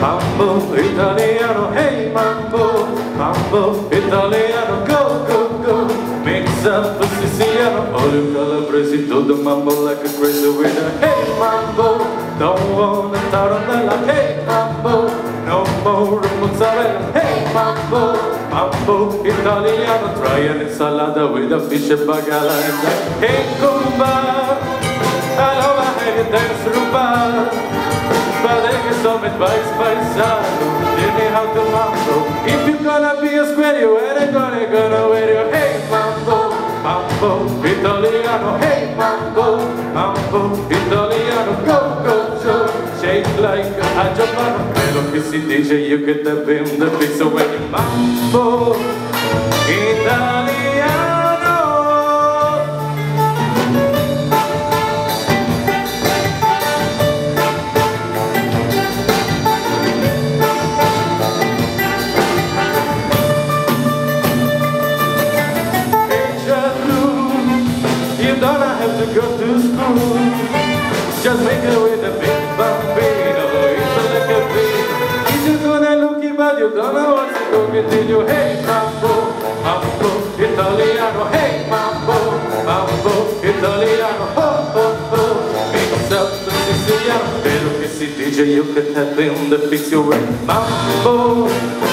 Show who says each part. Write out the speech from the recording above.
Speaker 1: Mambo italiano, hey mambo, mambo italiano, go, go, go. Mix up the Siciliano, all you Calabrese do the mambo like a crazy winner. Hey mambo, don't wanna start on the line. Hey mambo, no more mozzarella. Hey mambo, mambo italiano, try an ensalada with a fish and bagala. Hey Cuba, allora hey dance rumba. Vale che so met vice paisano, tell me how to mambo. If you're gonna be a square, you ain't gonna wear your hey mambo, mambo italiano, hey mambo, mambo italiano, go, go, go, shake like a Giovanni. Quello che si dice io che te vendo pizza when you mambo italiano. You don't have to go to school. Just make it with a big bambino. It's like a big. If you're gonna look it, but you don't know what's going to you. Hey mambo, mambo italiano. Hey mambo, mambo italiano. Oh, oh, oh. Mix up the Siciliano. Quello che si dice io che te vendo fix you right. Mambo